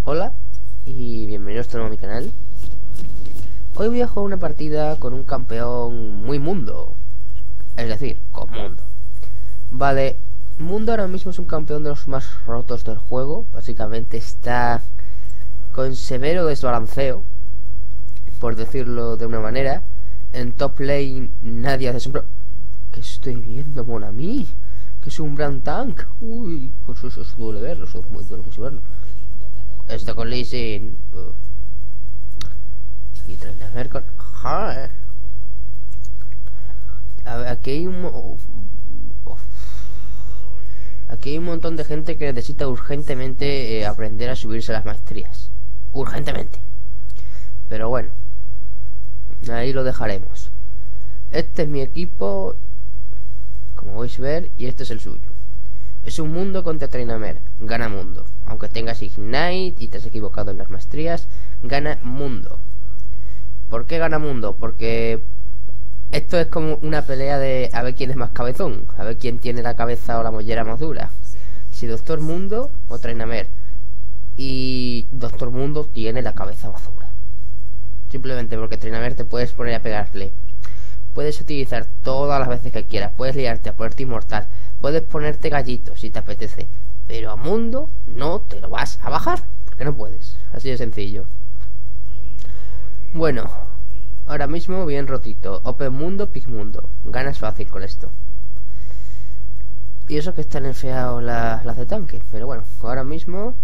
Hola y bienvenidos de nuevo a mi canal. Hoy voy a jugar una partida con un campeón muy mundo, es decir, con mundo. Vale, mundo ahora mismo es un campeón de los más rotos del juego. Básicamente está con severo desbalanceo, por decirlo de una manera. En top lane nadie hace sombra. ¿Qué estoy viendo, mon ami? Que es un Brand Tank. Uy, pues eso se duele verlo, eso duele mucho verlo. Esto con Lee Sin. Y Trainer con... ¡Ja! A ver, aquí hay aquí hay un montón de gente que necesita urgentemente aprender a subirse a las maestrías. Urgentemente. Pero bueno, ahí lo dejaremos. Este es mi equipo, como vais a ver, y este es el suyo. Es un mundo contra Trainamer. Gana mundo. Aunque tengas Ignite y te has equivocado en las maestrías, gana mundo. ¿Por qué gana mundo? Porque esto es como una pelea de a ver quién es más cabezón, a ver quién tiene la cabeza o la mollera más dura. Si Doctor Mundo o Trainamer. Y Doctor Mundo tiene la cabeza más dura. Simplemente porque Trainamer te puedes poner a pegarle. Puedes utilizar todas las veces que quieras. Puedes liarte a ponerte inmortal. Puedes ponerte gallito si te apetece. Pero a mundo no te lo vas a bajar. Porque no puedes. Así de sencillo. Bueno, ahora mismo bien rotito. Open mundo, pick mundo. Ganas fácil con esto. Y eso que están enfeados las de tanque. Pero bueno, ahora mismo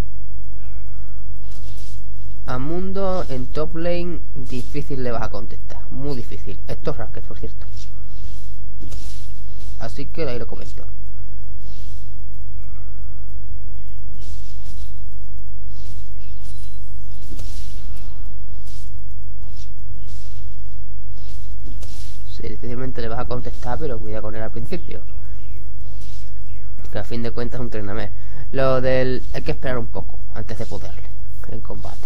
a mundo en top lane difícil le vas a contestar. Muy difícil. Esto es ranked, por cierto. Así que ahí lo comento. Sí, difícilmente le vas a contestar, pero cuida con él al principio. Que a fin de cuentas es un Trainamer. Lo del... hay que esperar un poco antes de poderle en combate.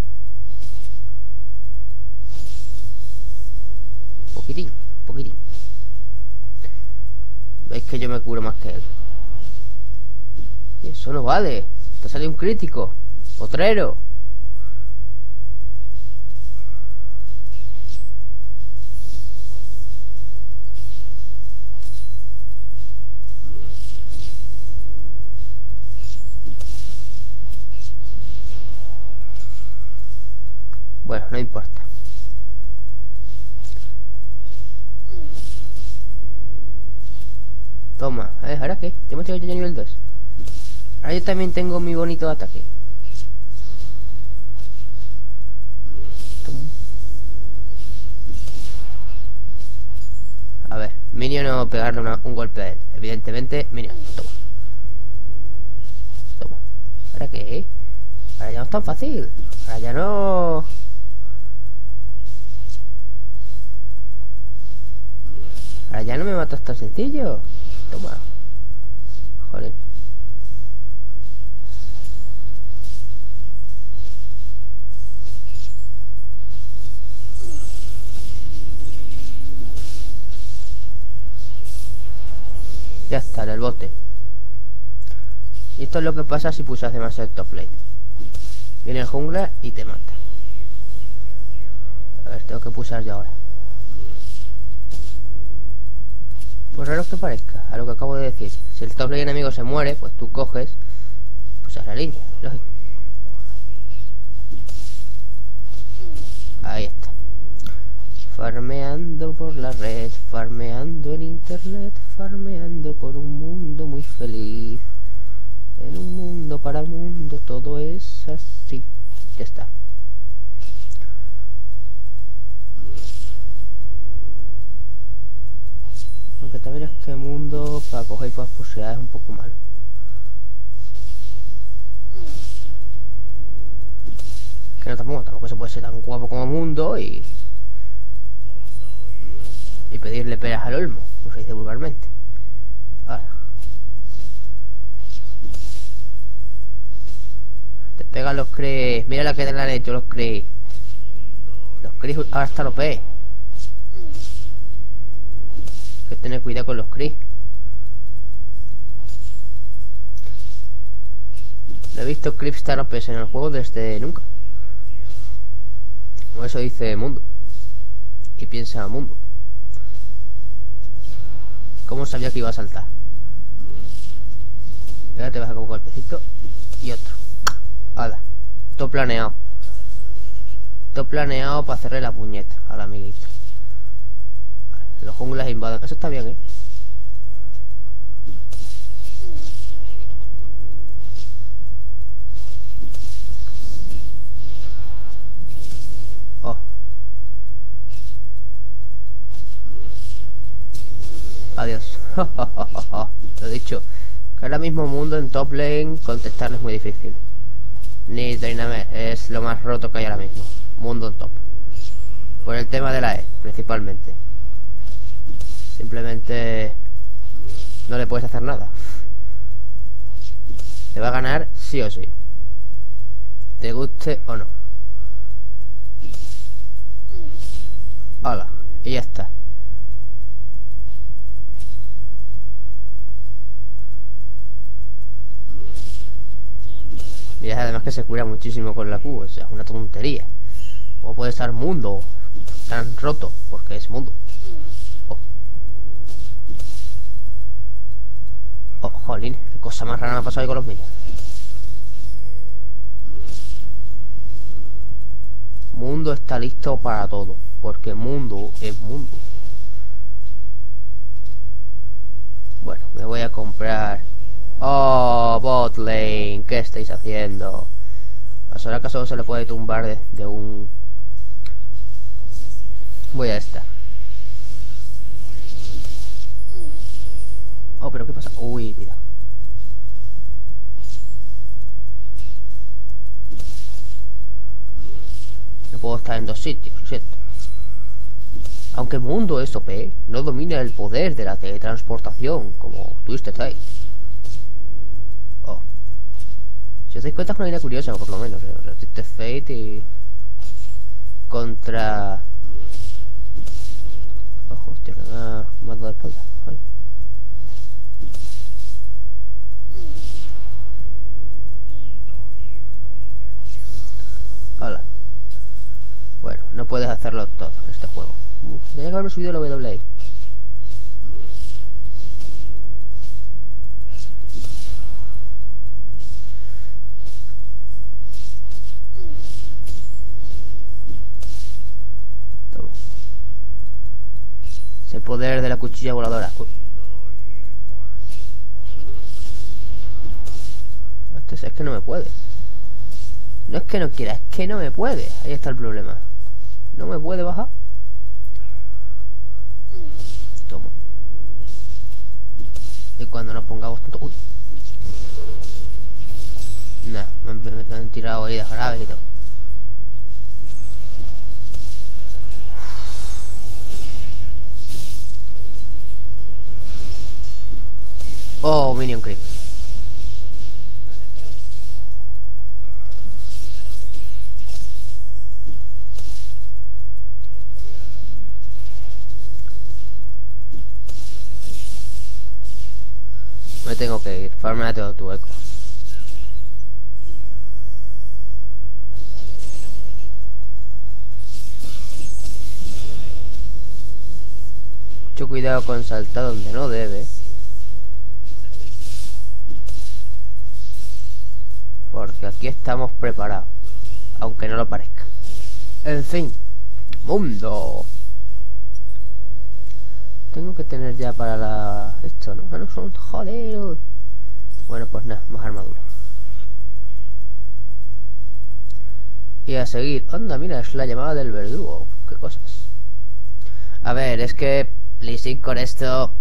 Poquitín. Veis que yo me curo más que él. Y eso no vale. Te sale un crítico. Potrero. Bueno, no importa. Toma, ¿ahora qué? ¿Te hemos llegado ya a nivel 2? Ahora yo también tengo mi bonito ataque. Toma. A ver, Minion no pegarle un golpe a él. Evidentemente, Minion, toma. Toma. ¿Ahora qué? Ahora ya no es tan fácil. Ahora ya no... ahora ya no me matas tan sencillo. Toma. Joder. Ya está, en el bote. Y esto es lo que pasa si pulsas demasiado el top lane. Viene el jungla y te mata. A ver, tengo que pulsar ya ahora. Por raro que parezca, a lo que acabo de decir. Si el top lane enemigo se muere, pues tú coges, pues a la línea, lógico. Ahí está. Farmeando por la red, farmeando en internet, farmeando por un mundo muy feliz. En un mundo para mundo todo es así. Ya está. Aunque también es que el mundo para coger y para fusear es un poco malo. Que no tampoco se puede ser tan guapo como mundo y pedirle peras al olmo, como se dice vulgarmente. Ahora. Te pegan los crees. Mira la que te han hecho los crees. Los crees ahora hasta lo pe. Hay que tener cuidado con los crees. No he visto clips tan OPs en el juego desde nunca. O eso dice Mundo. Y piensa Mundo. ¿Cómo sabía que iba a saltar? Y ahora te vas a con un golpecito. Y otro. Hala. Todo planeado. Todo planeado para hacerle la puñeta al amiguito. Los junglas invaden. Eso está bien, ¿eh? Oh. Adiós. Lo he dicho. Que ahora mismo Mundo en top lane contestarle es muy difícil. Ni Dynamite es lo más roto que hay ahora mismo. Mundo en top. Por el tema de la E, principalmente. Simplemente no le puedes hacer nada. Te va a ganar sí o sí. Te guste o no. Hola. Y ya está. Y es además que se cura muchísimo con la Q. O sea, es una tontería. ¿Cómo puede estar Mundo tan roto? Porque es Mundo. Oh. Oh, jolín. Qué cosa más rara me ha pasado ahí con los minions. Mundo está listo para todo. Porque Mundo es Mundo. Bueno, me voy a comprar... Oh, bot lane, ¿qué estáis haciendo? ¿A Soraka solo se le puede tumbar de un... Voy a esta. Oh, pero ¿qué pasa? Uy, mira. No puedo estar en dos sitios, lo siento. Aunque Mundo es OP, no domina el poder de la teletransportación como Twisted Fate. Oh. Si os dais cuenta es una idea curiosa, por lo menos. O sea, Twisted Fate y... Contra... Ojo, hostia, que me ha dado de espalda. Ay. Hola. Bueno, no puedes hacerlo todo en este juego. Tenía que haberme subido la WWE. Toma. Es el poder de la cuchilla voladora. Es que no me puede. No es que no quiera, es que no me puede. Ahí está el problema. No me puede bajar. Toma. Y cuando nos pongamos tanto... Uy. Nah, me han tirado heridas graves y todo. Oh, minion creep. Me tengo que ir, farmea todo tu eco. Mucho cuidado con saltar donde no debe. Porque aquí estamos preparados. Aunque no lo parezca. En fin. Mundo. Tengo que tener ya para la... Esto, ¿no? Ah, no son... Joder. Bueno, pues nada, más armadura. Y a seguir. Anda, mira, es la llamada del verdugo. Qué cosas. A ver, es que... Lee Sin con esto...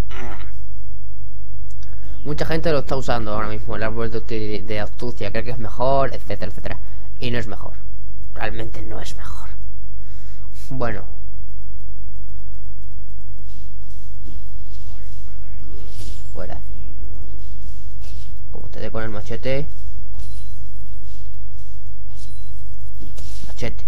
Mucha gente lo está usando ahora mismo. El árbol de astucia. Cree que es mejor, etcétera, etcétera. Y no es mejor. Realmente no es mejor. Bueno... Fuera. Como te dé con el machete. Machete.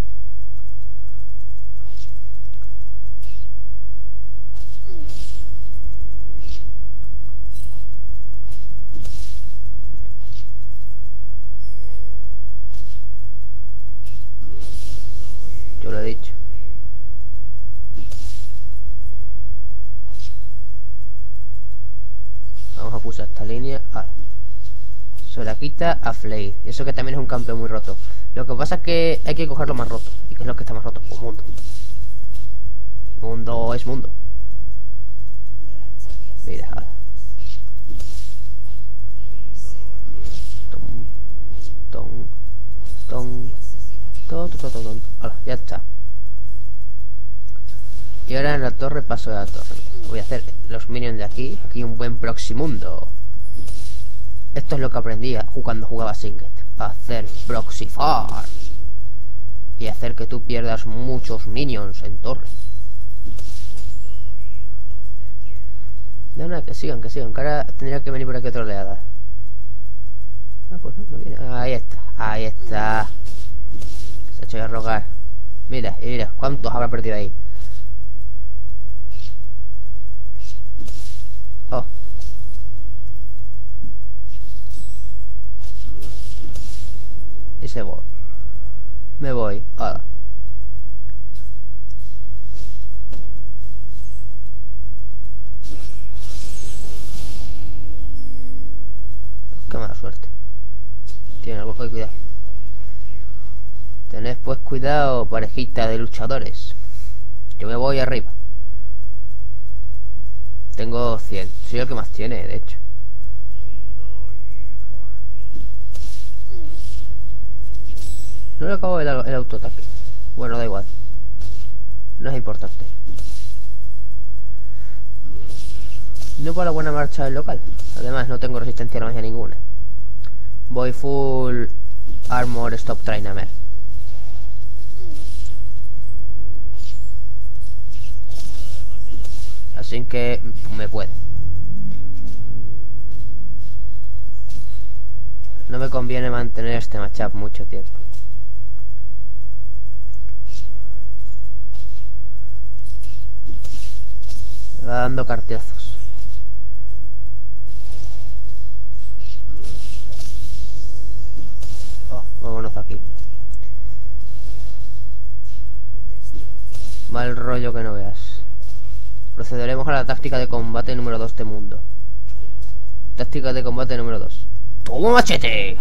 Cruza esta línea. Ahora. Se la quita a Flair. Y eso que también es un campeón muy roto. Lo que pasa es que hay que cogerlo más roto. ¿Y qué es lo que está más roto? Pues Mundo. Y Mundo es Mundo. Mira, ahora. Ahora, ya está. Y ahora en la torre paso de la torre. Voy a hacer los minions de aquí. Aquí un buen Proximundo. Esto es lo que aprendí cuando jugaba Singed. Hacer proxy farms. Y hacer que tú pierdas muchos minions en torre. No, nada, que sigan, que ahora tendría que venir por aquí otra oleada. Ah, pues no viene. Ahí está. Se ha hecho a rogar. Mira, y mira, ¿cuántos habrá perdido ahí? Oh. Y se voy. Me voy. Ahora. Qué mala suerte. Tiene algo que cuidado. Tened pues cuidado, parejita de luchadores. Yo me voy arriba. Tengo 100. Soy el que más tiene, de hecho. No le acabo el autoataque. Bueno, da igual. No es importante. No por la buena marcha del local. Además, no tengo resistencia a magia ninguna. Voy full armor stop trainamer. Así que me puede. No me conviene mantener este matchup mucho tiempo. Me va dando cartazos. Oh, vámonos aquí. Mal rollo que no veas. Procederemos a la táctica de combate número 2 de Mundo. Táctica de combate número 2. ¡Toma machete!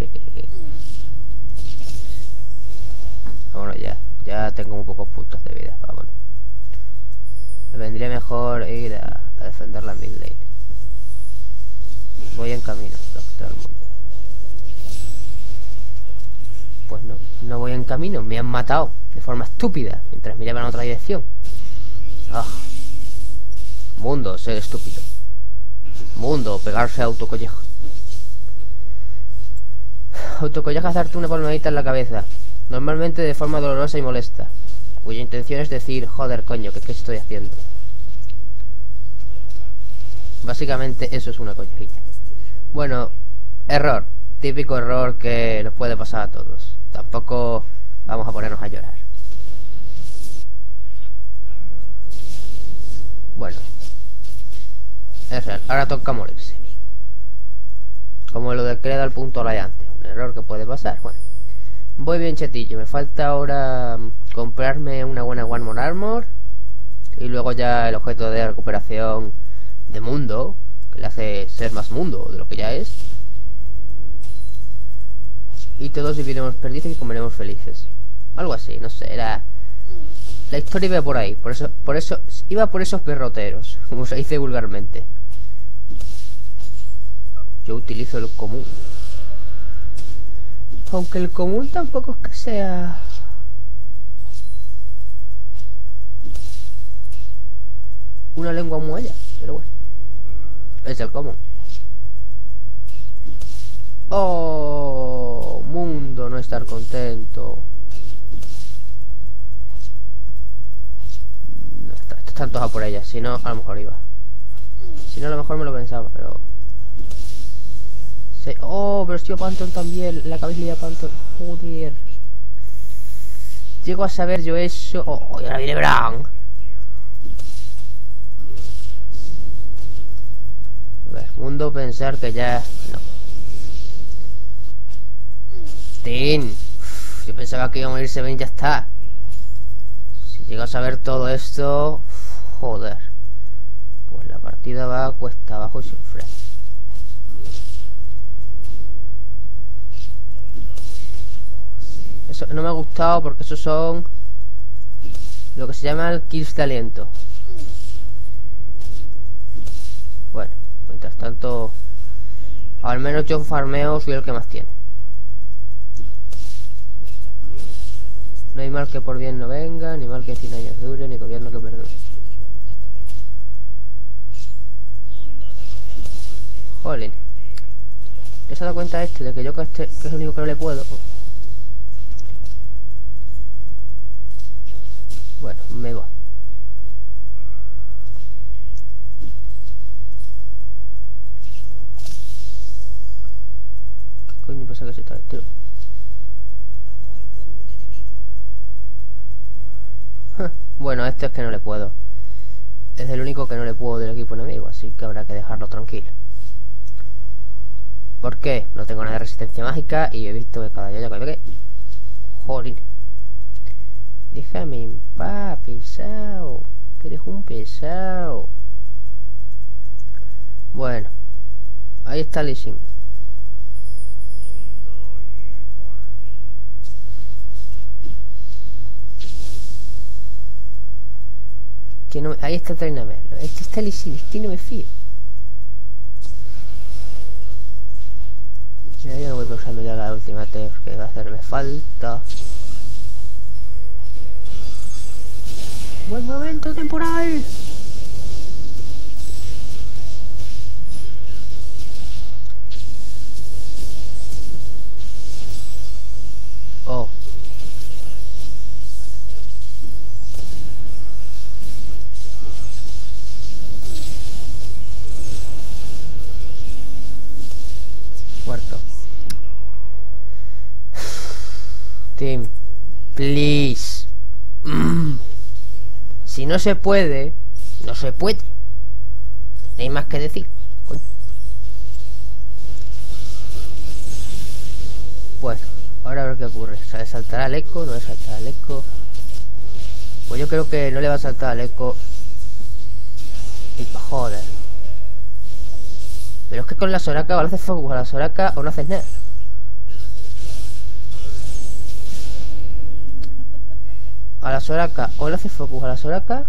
Vámonos ya. Ya tengo muy pocos puntos de vida. Vámonos. Me vendría mejor ir a defender la mid lane. Voy en camino, Doctor Mundo. Pues no voy en camino. Me han matado de forma estúpida mientras miraban en otra dirección. Ah. Mundo, ser estúpido. Mundo, pegarse a autocolleja. Autocolleja es darte una palmadita en la cabeza, normalmente de forma dolorosa y molesta, cuya intención es decir, joder coño, ¿qué estoy haciendo? Básicamente eso es una collejilla. Bueno, error, típico error que nos puede pasar a todos. Tampoco vamos a ponernos a llorar. Bueno, es real, ahora toca morirse. Como lo de Creda al punto rayante. Un error que puede pasar. Bueno, voy bien chetillo. Me falta ahora comprarme una buena One More Armor. Y luego ya el objeto de recuperación de Mundo, que le hace ser más Mundo de lo que ya es. Y todos viviremos perdices y comeremos felices. Algo así, no sé, era... La historia iba por ahí. Por eso iba por esos perroteros, como se dice vulgarmente. Yo utilizo el común. Aunque el común tampoco es que sea... una lengua muella, pero bueno. Es el común. Oh, Mundo, no estar contento. No, está antojado por ella, si no, a lo mejor iba. Si no, a lo mejor me lo pensaba, pero... Oh, pero estoy a Pantheon también. La cabeza de Pantheon. Joder. Llego a saber yo eso. Oh, y ahora viene Bran. A ver, Mundo pensar que ya... No. Tin. Yo pensaba que iba a morirse bien, ya está. Si llego a saber todo esto... Joder. Pues la partida va cuesta abajo y sin freno. Eso no me ha gustado porque esos son lo que se llama el kills de aliento. Bueno, mientras tanto, al menos yo farmeo, soy el que más tiene. No hay mal que por bien no venga, ni mal que 100 años dure, ni gobierno que perdure. Jolín. ¿Te has dado cuenta este de que yo que es el único que no le puedo? Bueno, me voy. ¿Qué coño pasa que se está este? Bueno, este es que no le puedo. Es el único que no le puedo del equipo enemigo, así que habrá que dejarlo tranquilo. ¿Por qué? No tengo nada de resistencia mágica y he visto que cada día que... Jolín. Déjame en paz, pesado. Que eres un pesado. Bueno. Ahí está Lee Sin. Que no, ahí está Trainamerlo. Este está Lee Sin. Este no me fío. Mira, yo no voy pausando ya la última T que va a hacerme falta. Buen momento temporal. Oh. Muerto. Team, please. Si no se puede, no se puede. No hay más que decir. Coño. Bueno, ahora a ver qué ocurre. ¿Se le saltará el eco? ¿No le saltará el eco? Pues yo creo que no le va a saltar el eco. Y pa' joder. Pero es que con la Soraka o le haces focus a la Soraka o no haces nada. A la Soraka o le haces focus a la Soraka.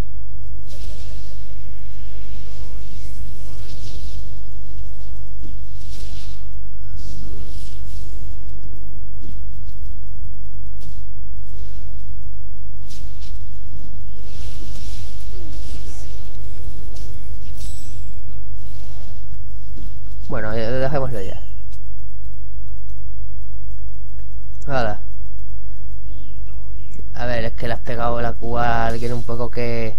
Bueno, dejémoslo ya. Hala. A ver, es que le has pegado la Q a alguien un poco que...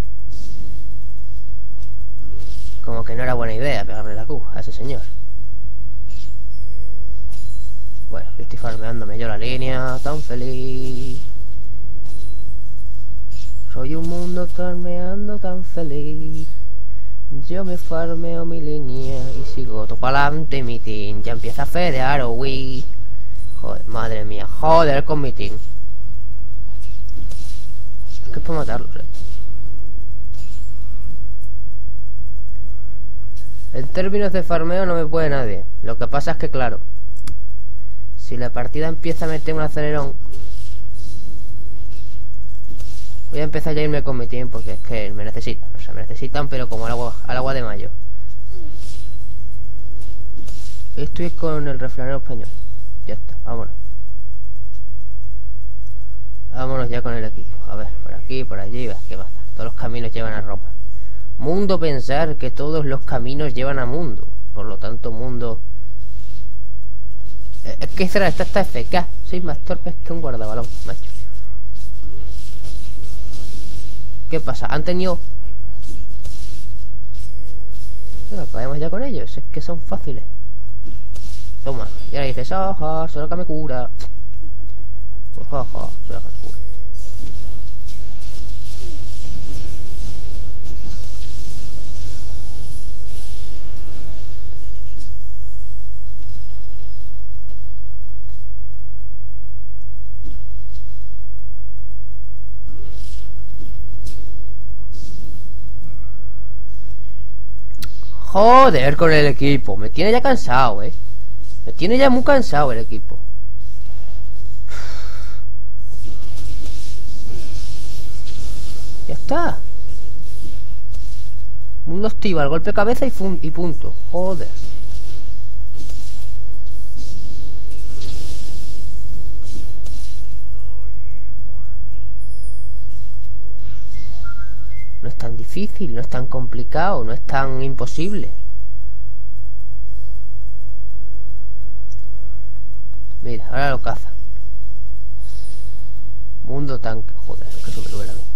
Como que no era buena idea pegarle la Q a ese señor. Bueno, estoy farmeándome yo la línea, tan feliz. Soy un mundo farmeando tan feliz. Yo me farmeo mi línea y sigo todo para adelante mi team. Ya empieza a fedear, oh, Wii. Joder, madre mía, joder con mi team. Es que es para matarlos, En términos de farmeo no me puede nadie. Lo que pasa es que, claro, si la partida empieza a meter un acelerón, voy a empezar ya a irme con mi team porque es que me necesitan. O sea, me necesitan, pero como al agua de mayo. Estoy con el refranero español. Ya está, vámonos. Vámonos ya con el equipo. A ver, por aquí, por allí, ¿qué pasa? Todos los caminos llevan a Roma. Mundo pensar que todos los caminos llevan a mundo. Por lo tanto, mundo... ¿Qué será? Esta está FK. Sois más torpes que un guardabalón, macho. ¿Qué pasa? ¿Han tenido...? Bueno, acabemos ya con ellos. Es que son fáciles. Toma. Y ahora dices, ajá, solo que me cura. Pues jaja, solo que me cura. Joder con el equipo. Me tiene ya cansado, Me tiene ya muy cansado el equipo. Ya está. Mundo activa, el golpe de cabeza y punto. Joder. No es tan difícil, no es tan complicado, no es tan imposible. Mira, ahora lo cazan. Mundo tanque, joder, que eso me duele a mí.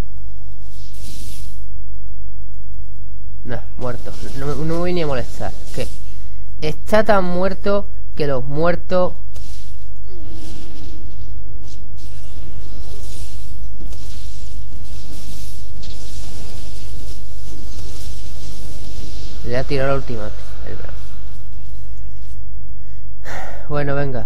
No, muerto. No me voy ni a molestar. ¿Qué? Está tan muerto que los muertos... Le ha tirado el ultimate, el bravo. Bueno, venga.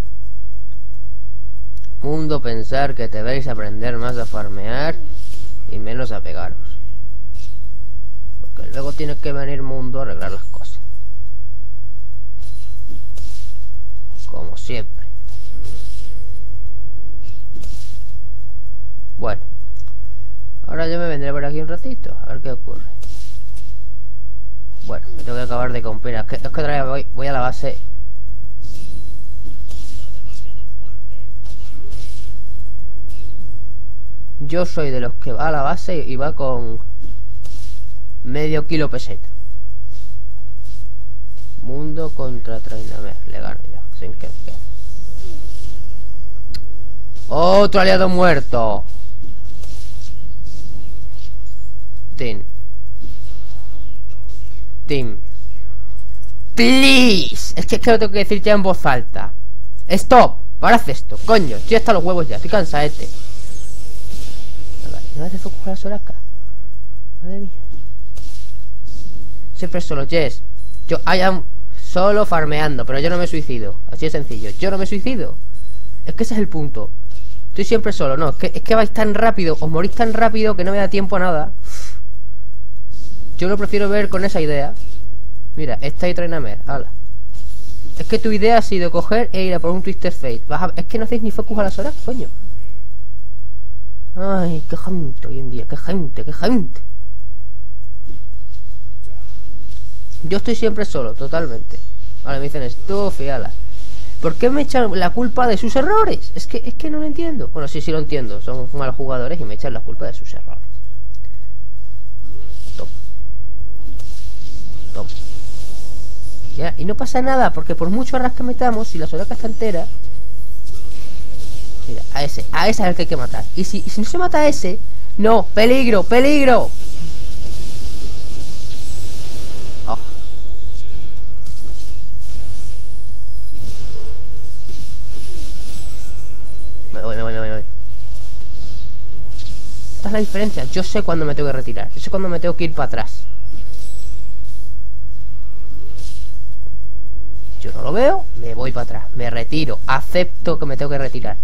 Mundo, pensar que debéis aprender más a farmear y menos a pegaros. Porque luego tiene que venir Mundo a arreglar las cosas. Como siempre. Bueno. Ahora yo me vendré por aquí un ratito, a ver qué ocurre. Bueno, me tengo que acabar de comprar. Es que otra vez voy a la base. Yo soy de los que va a la base y va con medio kilo peseta. Mundo contra Trainamer. Le gano yo, sin que me quede. ¡Otro aliado muerto! Team. Please. Es que lo tengo que decir ya en voz alta. Stop. Para hacer esto, coño. Estoy hasta los huevos ya. Estoy cansadete. ¿No hace focus a la Soraka? Madre mía. Siempre solo, Jess. Yo solo farmeando, pero yo no me suicido. Así de sencillo. Yo no me suicido. Es que ese es el punto. Estoy siempre solo. No, es que vais tan rápido. Os morís tan rápido que no me da tiempo a nada. Yo lo prefiero ver con esa idea. Mira, esta y Trainamer, hala. Es que tu idea ha sido coger e ir a por un Twisted Fate. Es que no hacéis ni focus a las horas, coño. Ay, qué gente hoy en día, qué gente. Yo estoy siempre solo, totalmente. Ahora me dicen esto, ala. ¿Por qué me echan la culpa de sus errores? Es que no lo entiendo. Bueno, sí lo entiendo. Son malos jugadores y me echan la culpa de sus errores. Toma. Ya, y no pasa nada, porque por mucho arras que metamos, si la Soraka está entera... Mira, a ese es el que hay que matar. Y si no se mata a ese... ¡No! ¡Peligro! ¡Peligro! Oh. Me voy. Esta es la diferencia. Yo sé cuándo me tengo que retirar. Yo sé cuándo me tengo que ir para atrás. Yo no lo veo, me voy para atrás. Me retiro. Acepto que me tengo que retirar.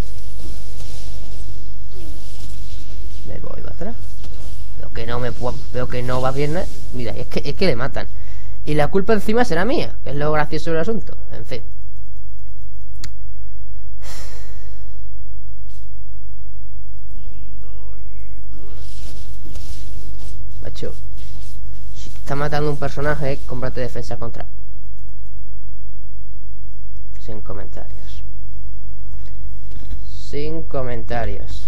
Me voy para atrás. Veo que no va bien. Mira, es que le matan. Y la culpa encima será mía, que es lo gracioso del asunto. En fin. Macho, si te está matando un personaje, cómprate defensa contra. Sin comentarios. Sin comentarios.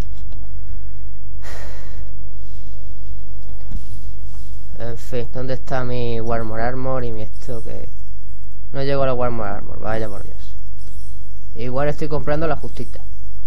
En fin, ¿dónde está mi Warmore Armor y mi esto que... No llego a la Warmore Armor, vaya por Dios. Igual estoy comprando la justita.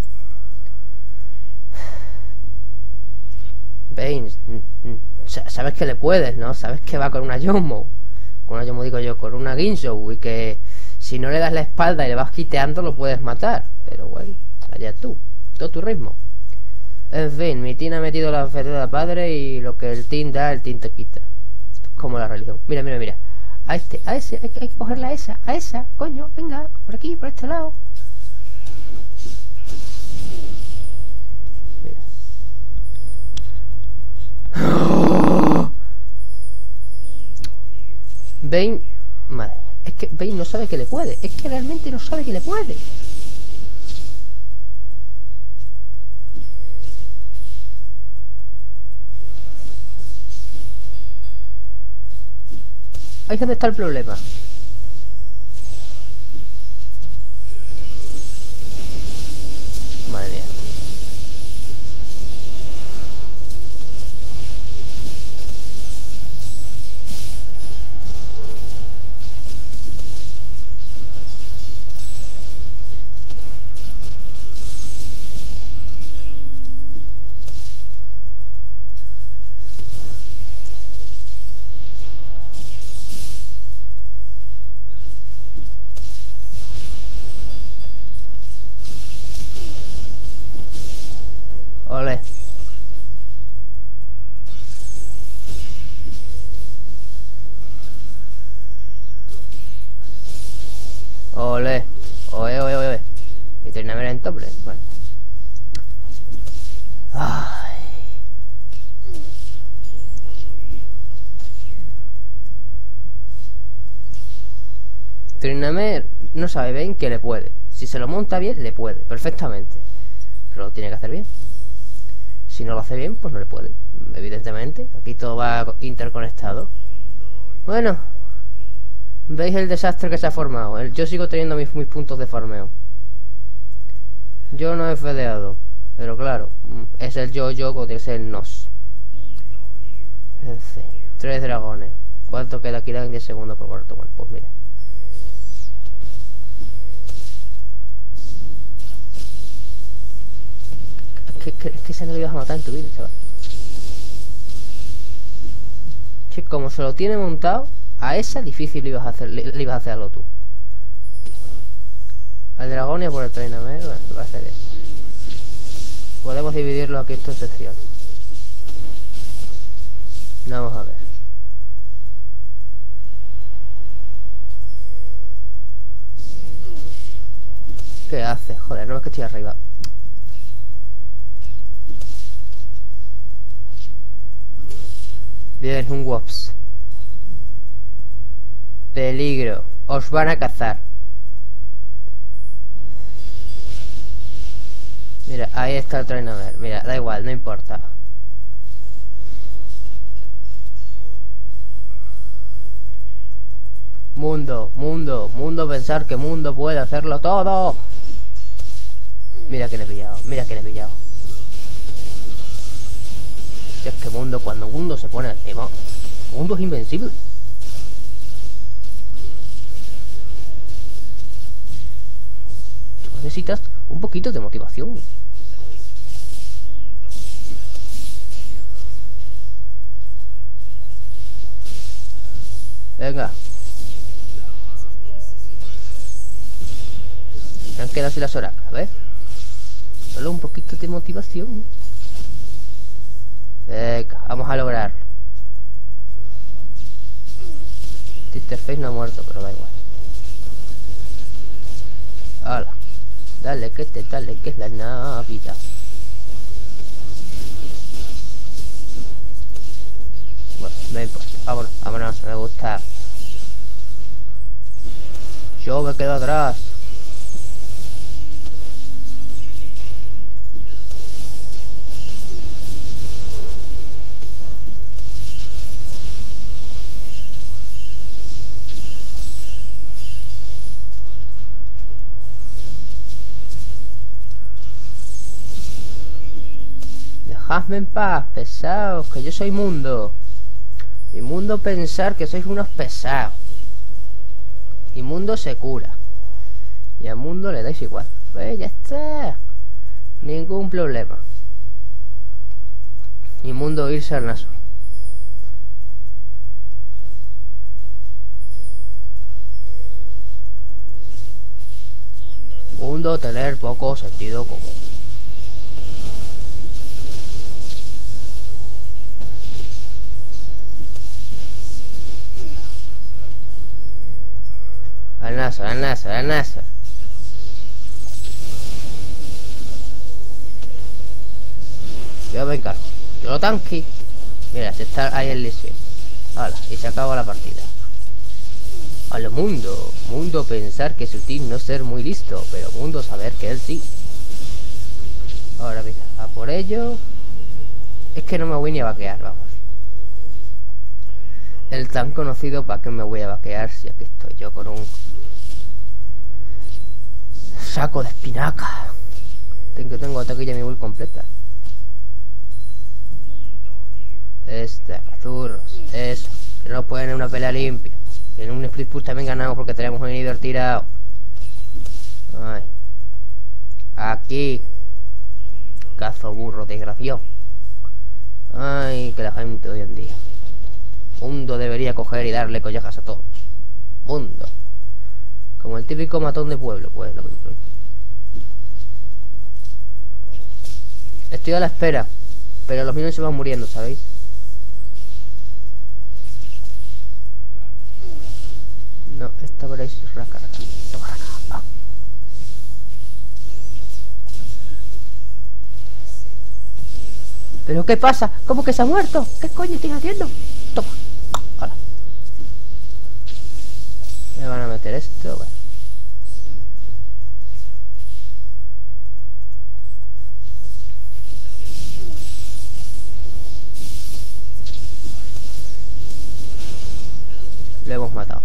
Bane, sabes que le puedes, ¿no? Sabes que va con una Yomo. Con una Yomo digo yo, con una Ginshou. Y que si no le das la espalda y le vas quiteando lo puedes matar. Pero bueno, allá tú, todo tu ritmo. En fin, mi team ha metido la oferta padre y lo que el team da, el team te quita. Esto es como la religión. Mira. A ese, hay que cogerla a esa, coño, venga, por aquí, por este lado. Mira. Bane, madre mía, es que Bane no sabe que le puede. Es que realmente no sabe que le puede. Ahí es donde está el problema. Madre mía. Ole. Ole. Oye, oye, oye. Y Tryndamere en doble. Bueno. Ay. Tryndamere no sabe bien que le puede. Si se lo monta bien, le puede. Perfectamente. Pero lo tiene que hacer bien. Si no lo hace bien, pues no le puede. Evidentemente. Aquí todo va interconectado. Bueno. ¿Veis el desastre que se ha formado? Yo sigo teniendo mis puntos de farmeo. Yo no he fedeado. Pero claro, es el yo-yo como tiene que ser el nos. En fin, 3 dragones. ¿Cuánto queda aquí en 10 segundos por cuarto? Bueno, pues mira. Es que se lo ibas a matar en tu vida, chaval. Que como se lo tiene montado, a esa difícil le ibas a hacer algo tú. Al dragón y a por el Tryndamere, bueno, va a hacer eso. Podemos dividirlo aquí esto en secciones. Vamos a ver. ¿Qué hace? Joder, no es que estoy arriba. Bien, un Wops. Peligro. Os van a cazar. Mira, ahí está el Tryndamere. Mira, da igual, no importa. Mundo, mundo, mundo, pensar que mundo puede hacerlo todo. Mira que le he pillado, mira que le he pillado. Si es que mundo, cuando mundo se pone encima, mundo es invencible. Necesitas un poquito de motivación. Venga. Me han quedado sin las horas, ¿ves? Solo un poquito de motivación. Venga, vamos a lograr. Sisterface no ha muerto, pero da igual. Hala. Dale que es la Navidad. Bueno, no importa. Vámonos, vámonos, me gusta. Yo me quedo atrás. Dejadme en paz, pesados, que yo soy mundo. Y mundo pensar que sois unos pesados. Y mundo se cura. Y a mundo le dais igual. Pues ya está. Ningún problema. Y mundo irse al naso. Mundo tener poco sentido común. Al Nasser. Yo me encargo. Yo lo tanque. Mira, se está ahí el Lee Sin. Hala, y se acaba la partida. A lo mundo. Mundo pensar que su team no ser muy listo, pero mundo saber que él sí. Ahora mira, a por ello. Es que no me voy ni a vaquear, vamos. El tan conocido, ¿para qué me voy a vaquear si aquí estoy yo con un saco de espinaca? Tengo taquilla mi build completa. Cazurros, eso, que no pueden en una pelea limpia. En un split push también ganamos porque tenemos un inhibidor tirado. Ay. Aquí. Cazo burro, desgraciado. Ay, que la gente hoy en día. Mundo debería coger y darle collejas a todos. Mundo. Como el típico matón de pueblo, pues lo mismo. Estoy a la espera, pero los minions se van muriendo, ¿sabéis? No, esta veréis raca. Toma raca. Ah. ¿Pero qué pasa? ¿Cómo que se ha muerto? ¿Qué coño estoy haciendo? Toma. Hola. Me van a meter esto, bueno. Lo hemos matado.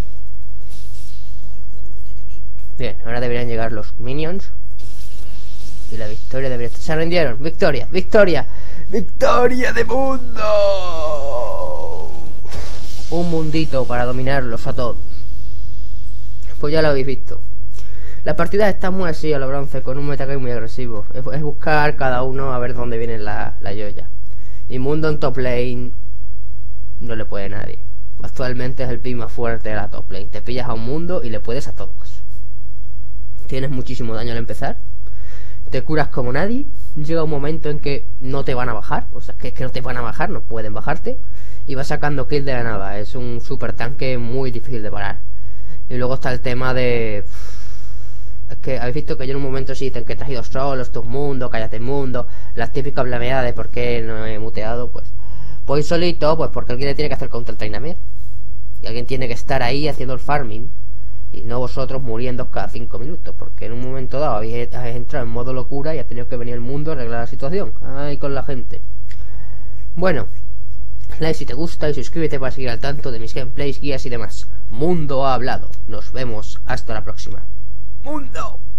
Bien, ahora deberían llegar los minions. Y la victoria debería estar... ¡Se rindieron! ¡Victoria! ¡Victoria! ¡Victoria de mundo! Un mundito para dominarlos a todos. Pues ya lo habéis visto. Las partidas están muy así a lo bronce, con un metagame muy agresivo. Es buscar cada uno a ver dónde viene la joya. Y mundo en top lane no le puede nadie. Actualmente es el pick más fuerte de la top lane. Te pillas a un mundo y le puedes a todos. Tienes muchísimo daño al empezar. Te curas como nadie. Llega un momento en que no te van a bajar. O sea, que no te van a bajar, no pueden bajarte. Y vas sacando kill de la nada. Es un super tanque muy difícil de parar. Y luego está el tema de... Es que habéis visto que yo en un momento sí dicen que te has ido solo, esto es mundo, cállate mundo. Las típicas blameadas de por qué no he muteado, pues voy solito, pues porque alguien le tiene que hacer contra el Trainamir. Y alguien tiene que estar ahí haciendo el farming. Y no vosotros muriendo cada 5 minutos. Porque en un momento dado habéis entrado en modo locura y ha tenido que venir el mundo a arreglar la situación. Ay, con la gente. Bueno, like si te gusta y suscríbete para seguir al tanto de mis gameplays, guías y demás. Mundo ha hablado. Nos vemos hasta la próxima. ¡Mundo!